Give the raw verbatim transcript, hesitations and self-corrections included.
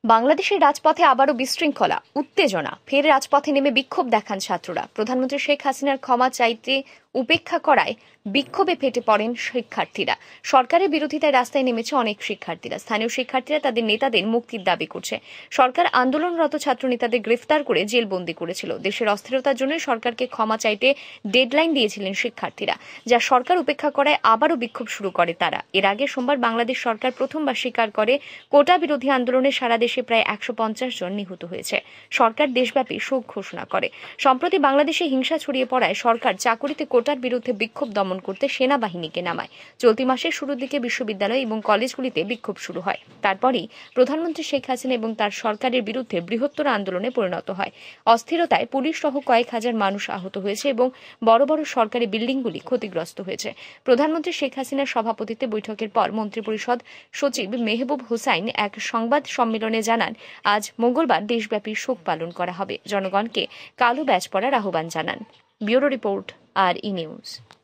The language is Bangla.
বাংলাদেশের রাজপথে আবারও বিশৃঙ্খলা, উত্তেজনা। ফের রাজপথে নেমে বিক্ষোভ দেখান ছাত্ররা। প্রধানমন্ত্রী শেখ হাসিনার ক্ষমা চাইতে উপেক্ষা করায় বিক্ষোভে ফেটে পড়েন শিক্ষার্থীরা। সরকারের বিরোধিতায় রাস্তায় নেমেছে অনেক শিক্ষার্থীরা। স্থানীয় শিক্ষার্থীরা তাদের নেতাদের মুক্তির দাবি করছে। সরকার আন্দোলনরত ছাত্র নেতাদের গ্রেফতার করে জেলবন্দি করেছিল। দেশের অস্থিরতার জন্য সরকারকে ক্ষমা চাইতে ডেডলাইন দিয়েছিলেন শিক্ষার্থীরা, যা সরকার উপেক্ষা করায় আবারও বিক্ষোভ শুরু করে তারা। এর আগে সোমবার বাংলাদেশ সরকার প্রথমবার স্বীকার করে কোটা বিরোধী আন্দোলনে সারা দেশে প্রায় একশো পঞ্চাশ জন নিহত হয়েছে। সরকার দেশব্যাপী শোক ঘোষণা করে। সম্প্রতি বাংলাদেশে হিংসা ছড়িয়ে পড়ায় সরকার চাকুরিতে কোটার বিরুদ্ধে বিক্ষোভ দমন করতে সেনাবাহিনীকে নামায়। চলতি মাসের শুরুর দিকে বিশ্ববিদ্যালয় এবং কলেজগুলিতে বিক্ষোভ শুরু হয়। তারপরই প্রধানমন্ত্রী শেখ হাসিনা এবং তার সরকারের বিরুদ্ধে বৃহত্তর আন্দোলনে পরিণত হয়। অস্থিরতায় পুলিশ সহ কয়েক হাজার মানুষ আহত হয়েছে এবং বড় বড় সরকারি বিল্ডিংগুলি ক্ষতিগ্রস্ত হয়েছে। প্রধানমন্ত্রী শেখ হাসিনার সভাপতিত্বে বৈঠকের পর মন্ত্রিপরিষদ সচিব মেহবুব হুসাইন এক সংবাদ সম্মেলনে জানান, আজ মঙ্গলবার দেশব্যাপী শোক পালন করা হবে। জনগণকে কালো ব্যাজ পরার আহ্বান জানান। Bureau report, R E news.